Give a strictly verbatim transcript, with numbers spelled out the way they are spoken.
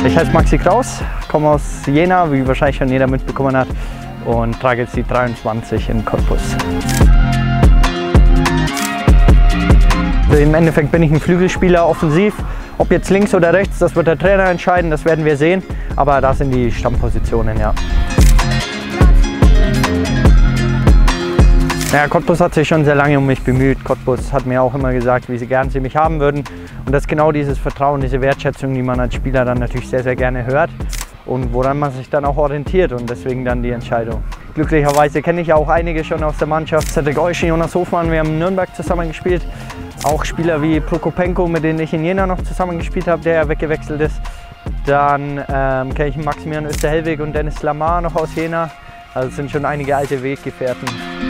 Ich heiße Maxi Kraus, komme aus Jena, wie wahrscheinlich schon jeder mitbekommen hat, und trage jetzt die dreiundzwanzig in Cottbus. Im Endeffekt bin ich ein Flügelspieler, offensiv. Ob jetzt links oder rechts, das wird der Trainer entscheiden, das werden wir sehen. Aber das sind die Stammpositionen, ja. Ja, Cottbus hat sich schon sehr lange um mich bemüht. Cottbus hat mir auch immer gesagt, wie sie gern sie mich haben würden. Und das ist genau dieses Vertrauen, diese Wertschätzung, die man als Spieler dann natürlich sehr, sehr gerne hört und woran man sich dann auch orientiert, und deswegen dann die Entscheidung. Glücklicherweise kenne ich auch einige schon aus der Mannschaft. Cedric Euschen, Jonas Hofmann, wir haben in Nürnberg zusammen gespielt. Auch Spieler wie Prokopenko, mit denen ich in Jena noch zusammen gespielt habe, der ja weggewechselt ist. Dann ähm, kenne ich Maximilian Österhellweg und Dennis Lamar noch aus Jena. Also es sind schon einige alte Weggefährten.